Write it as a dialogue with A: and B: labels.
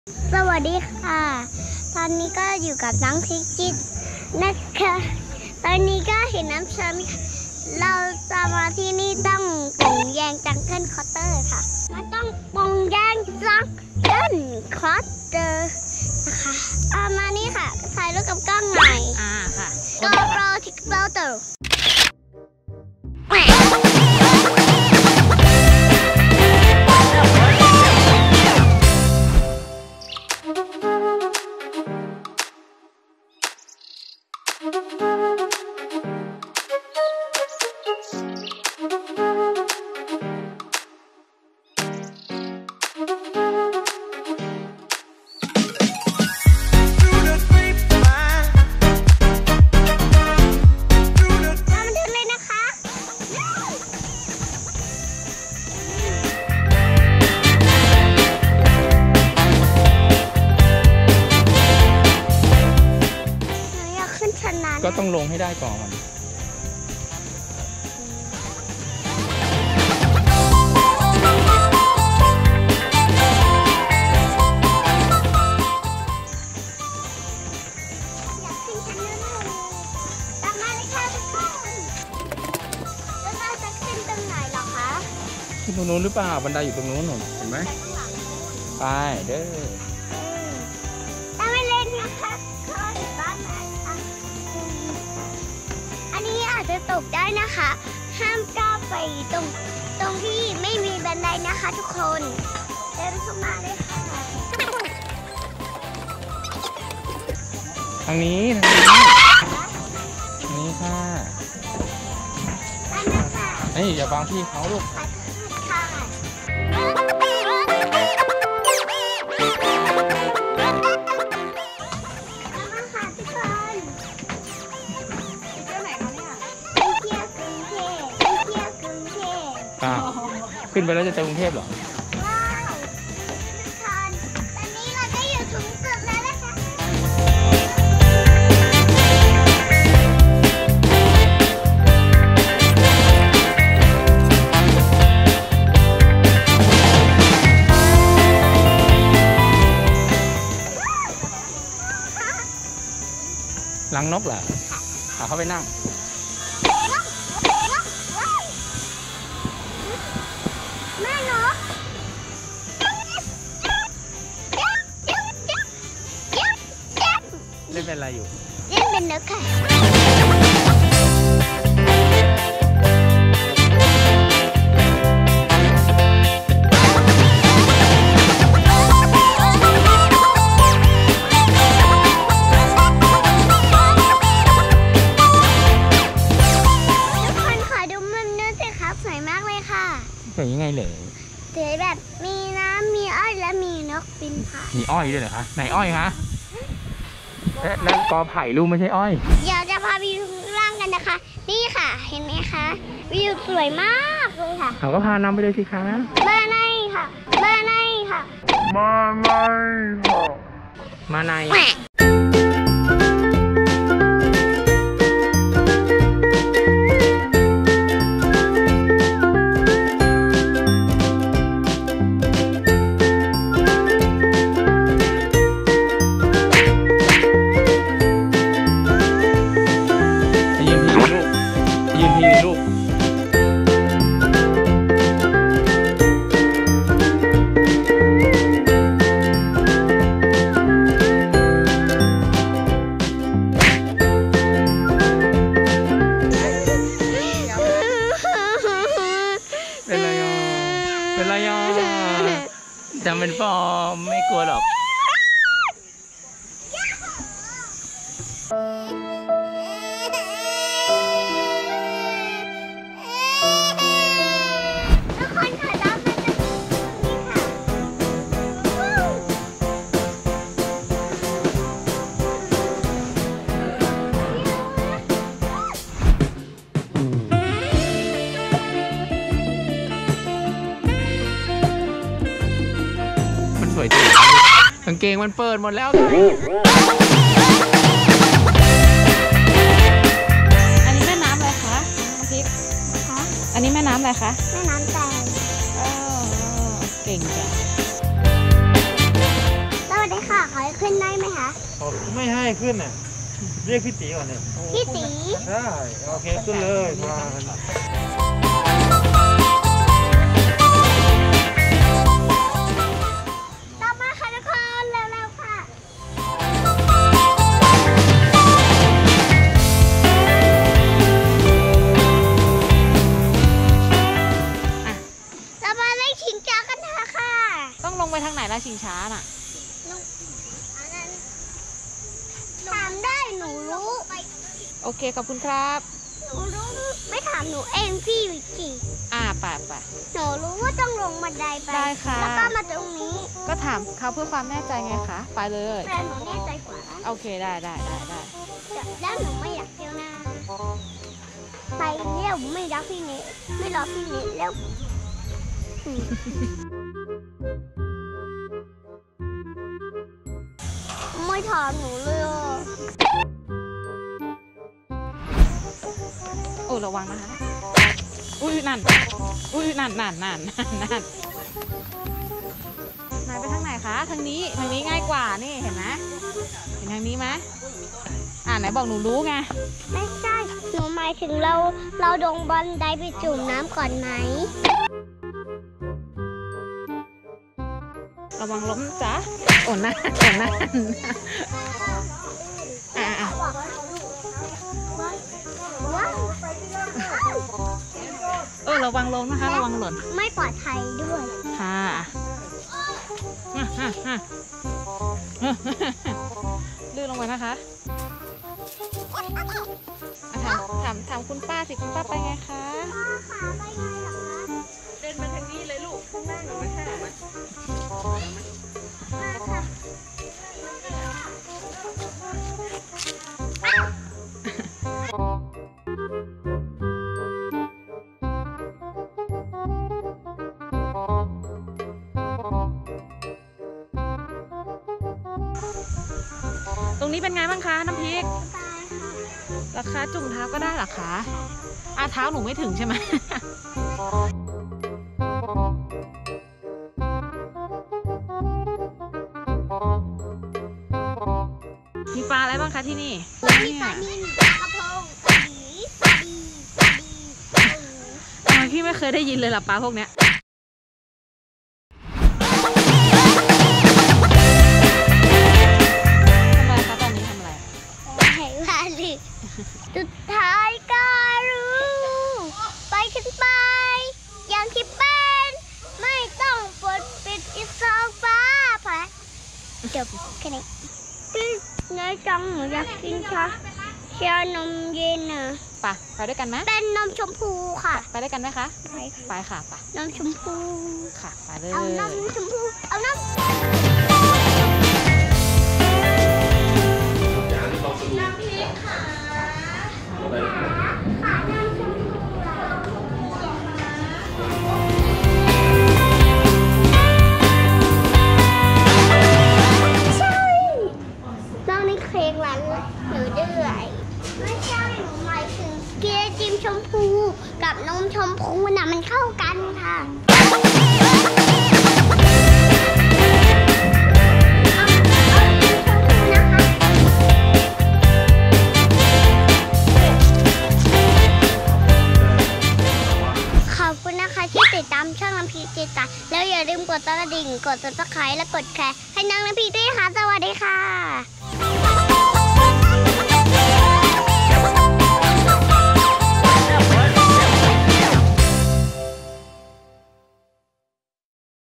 A: สวัสดีค่ะตอนนี้ก็อยู่กับน้องพิจิตนะคะตอนนี้ก็เห็นน้ำชามิเราจะมาที่นี่ต้องปงแยงจังเกิลคอเตอร์ค่ะมาต้องปงแยงจังเกิลคอเตอร์นะคะมานี่ค่ะถ่ายรูปกับกล้องหน่อย
B: ค่ะ
A: ก็โปรทิกเตอร์
B: ก็ต้องลงให้ได้ก่อนที่ตรงนู้นหรือเปล่าบันไดอยู่ตรงนู้นหนูเห็นไหมไปเด้อ
A: ไม่เล่นนะคะข้อบ้านไหนคะอันนี้อาจจะตกได้นะคะห้ามก้าวไปตรงที่ไม่มีบันไดนะคะทุกคนเดินเข้ามาเลยค่ะ
B: ทางนี้ค่ะเฮ้ยอย่าบังพี่เขาลูกขึ้นไปแล้วจะเจอกรุงเทพเหรอ
A: ว้าวตอนนี้เราได้อยู่ถึงจุดแล้วนะคะ
B: รังนกเหรอเข้าไปนั่งเล่นเป็นอะไรอยู่
A: เล่นเป็นนกค่ะทุกคนขอดูมุมนู้นสิครับสวยมากเลยค่ะ
B: สวยยังไงเลย
A: สวยแบบมีน้ำมีอ้อยและมีนกบินผ่าน
B: มีอ้อยด้วยเหรอคะไหนอ้อยคะนั่นกอไผ่ลูกไม่ใช่อ้อย
A: เดี๋ยวจะพาไปดูล่างกันนะคะนี่ค่ะเห็นไหมคะวิวสวยมากเลยค่ะ
B: เขาก็พานำไปเลยสิคะ
A: มาในค่ะมาในค่ะ
B: มาในเป็นไรอ่ะจำเป็นฟอร์มไม่กลัวหรอกสวยจริงกางเกงมันเปิดหมดแล้ว
C: อันนี้แม่น้ำอะไรคะน้องทิพย์อันนี้แม่น้ำอะไรคะ
A: แม่น้ำแตง
C: เก่งจัง
A: เรา
D: เขาไม่ให้ขึ้นน่ะเรียกพี่ตีก่อนเนี่ย
A: พี่ตี
D: ได้โอเคขึ้นเลยมา
A: ต่อมาค่ะทุกคนเร็วๆค่ะเรามาเล่นชิงช้ากันเถอะค่ะ
C: ต้องลงไปทางไหนล่ะชิงช้าน่ะ
A: ถามได้หนูรู้
C: โอเคขอบคุณครับ
A: หนูรู้ไม่ถามหนูเองพี่วิกกี้
C: ไป
A: หนูรู้ว่าต้องลงบันไดไป
C: ได้ค่ะ
A: แล้วก็มาตรงนี้
C: ก็ถามเขาเพื่อความแน่ใจไงคะไปเลย
A: แต่หนูแน่ใจกว่านะ
C: โอเคได้
A: แล้วหนูไม่อยากเที่ยวหน้าไปเร็วไม่รักพี่เนทไม่รอพี่เนทแล้วไม่ถามหนูเลยอ่ะ
C: โอ้ระวังนะคะอุ้ยนั่นไหนไปทางไหนคะทางนี้ง่ายกว่านี่เห็นไหมเห็นทางนี้ไหมไหนบอกหนูรู้ไง
A: ไม่ใช่หนูหมายถึงเราลงบันไดไปจุ่มน้ำก่อนไหม
C: ระวังล้มจ้ะโอ้นั่น
A: ว้าว
C: ระวังล้มนะคะระวังหล่น
A: ไม่ปลอดภัยด้วย
C: ค่ะลื่นลงไปนะคะถามคุณป้าสิคุณป้าไปไงคะ
A: ขาไปไงเหรอคะ
C: เดินมาทางนี้เลยลูกข้างหน้าหนูไม่ใช่ไหม
A: มาค่ะ
C: ตรงนี้เป็นไงบ้างคะน้ำพริก
A: ตายค่ะ
C: ราคาจุ่มเท้าก็ได้เหรอคะเท้าหนูไม่ถึงใช่ไหม มีปลาอะไรบ้างคะที่นี่
A: มีปลานิ่มปลากระพงปลาหลีปลาดี
C: ทำไมพี่ไม่เคยได้ยินเลยล่ะปลาพวกเนี้ยทำอะไรคะตอนนี้ทำอะไร
A: ให้ว่าลิสุดท้ายก็รู้ ไปขึ้นไป อย่างที่เป็นไม่ต้องปดปิดอีสองฟ้าพอจบแค่นี้พี่นายจังหนูอยากกินชานมเย็นอ่ะ
C: ไปด้วยกันไหม
A: เป็นนมชมพูค่ะ
C: ไปด้วยกันไหมคะ
A: ไปค่ะ
C: ไปค่ะไป
A: นมชมพู
C: ค่ะไปเลย
A: เอาน้ำชมพู เอาน้ำพริกค่ะน้องนี่เค้กร้านหนูด้วยไม่ใช่หนูหมายถึงเกี๊ยวจิ้มชมพูกับนมชมพูน่ะมันเข้ากันค่ะขอบคุณนะคะที่ติดตามช่องน้ำพริกจิตตาแล้วอย่าลืมกดกระดิ่งกด Subscribe และกดแชร์ให้น้องน้ำพริกด้วยค่ะสวัสดีค่ะ